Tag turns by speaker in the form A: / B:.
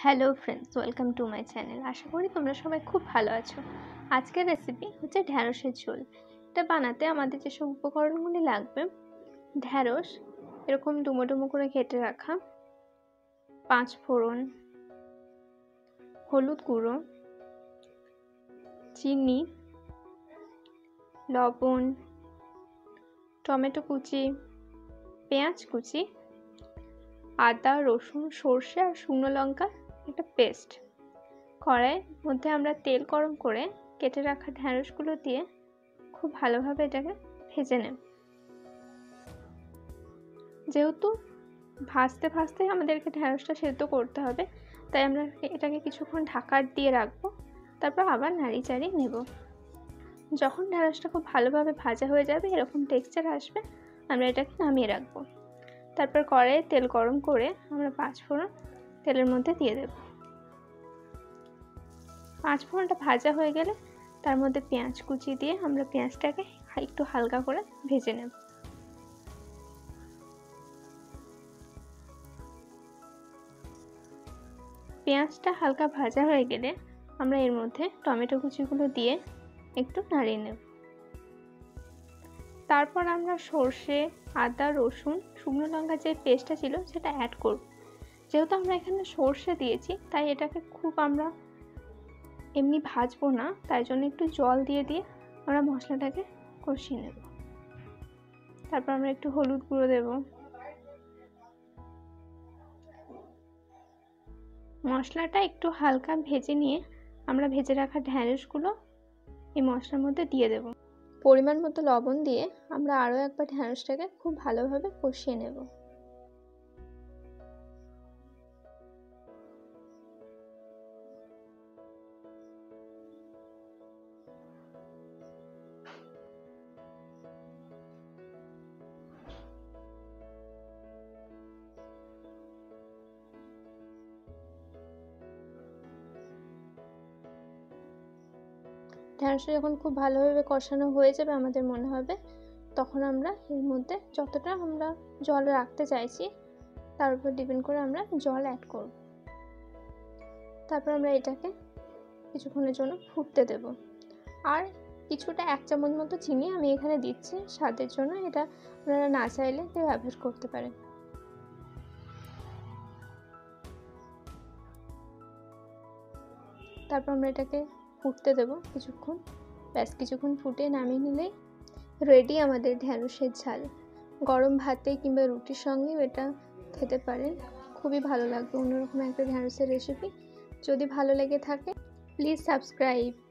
A: Hello friends, welcome to my channel. আশা করি তোমরা সবাই খুব ভালো আছো। আজকের রেসিপি হচ্ছে ঢ্যাঁড়সের ঝোল। এটা বানাতে আমাদের যেসব উপকরণগুলি লাগবে: ঢ্যাঁড়স এরকম ডুমো ডুমো করে কেটে রাখা, 5 ফোড়ন, হলুদ গুঁড়ো, চিনি, লবণ, টমেটো কুচি, পেঁয়াজ কুচি, আদা, রসুন, সর্ষে আর শুকনো লঙ্কা একটা পেস্ট। কড়াইয়ের মধ্যে আমরা তেল গরম করে কেটে রাখা ঢ্যাঁড়সগুলো দিয়ে খুব ভালোভাবে এটাকে ভেজে নেব। যেহেতু ভাজতে ভাজতে আমাদেরকে ঢ্যাঁড়সটা সেদ্ধ করতে হবে, তাই আমরা এটাকে কিছুক্ষণ ঢাকা দিয়ে রাখবো, তারপর আবার নাড়ি চাড়িয়ে নেব। যখন ঢ্যাঁড়সটা খুব ভালোভাবে ভাজা হয়ে যাবে, এরকম টেক্সচার আসবে, আমরা এটাকে নামিয়ে রাখবো। তারপর কড়াইয়ে তেল গরম করে আমরা 5 ফোড়ন তেলের মধ্যে দিয়ে দেব। 5 ফোড়নটা ভাজা হয়ে গেলে তার মধ্যে পেঁয়াজ কুচি দিয়ে আমরা পেঁয়াজটাকে একটু হালকা করে ভেজে নেব। পেঁয়াজটা হালকা ভাজা হয়ে গেলে আমরা এর মধ্যে টমেটো কুচিগুলো দিয়ে একটু নাড়িয়ে নেব। তারপর আমরা সর্ষে, আদা, রসুন, শুকনো লঙ্কা যে পেস্টটা ছিল সেটা অ্যাড করব। যেহেতু আমরা এখানে সর্ষে দিয়েছি, তাই এটাকে খুব আমরা এমনি ভাজবো না, তাই জন্য একটু জল দিয়ে আমরা মশলাটাকে কষিয়ে নেব। তারপর আমরা একটু হলুদ গুঁড়ো দেব। মশলাটা একটু হালকা ভেজে নিয়ে আমরা ভেজে রাখা ঢ্যাঁড়সগুলো এই মশলার মধ্যে দিয়ে দেব। পরিমাণ মতো লবণ দিয়ে আমরা আরও একবার ঢ্যাঁড়সটাকে খুব ভালোভাবে কষিয়ে নেব। ঢ্যাঁড়সটা যখন খুব ভালোভাবে কষানো হয়ে যাবে আমাদের মনে হবে, তখন আমরা এর মধ্যে যতটা আমরা জল রাখতে চাইছি তার উপর ডিপেন্ড করে আমরা জল অ্যাড করব। তারপর আমরা এটাকে কিছুক্ষণের জন্য ফুটতে দেব। আর কিছুটা 1 চামচ মতো চিনি আমি এখানে দিচ্ছি স্বাদের জন্য, এটা আপনারা না চাইলে ব্যবহার করতে পারেন। তারপর আমরা এটাকে ফুটতে দেব কিছুক্ষণ। ব্যাস কিছুক্ষণ ফুটে নামিয়ে নিলেই রেডি আমাদের ঢ্যাঁড়সের ঝাল। গরম ভাতে কিংবা রুটির সঙ্গেও এটা খেতে পারেন, খুবই ভালো লাগবে। অন্যরকম একটা ঢ্যাঁড়সের রেসিপি। যদি ভালো লেগে থাকে প্লিজ সাবস্ক্রাইব।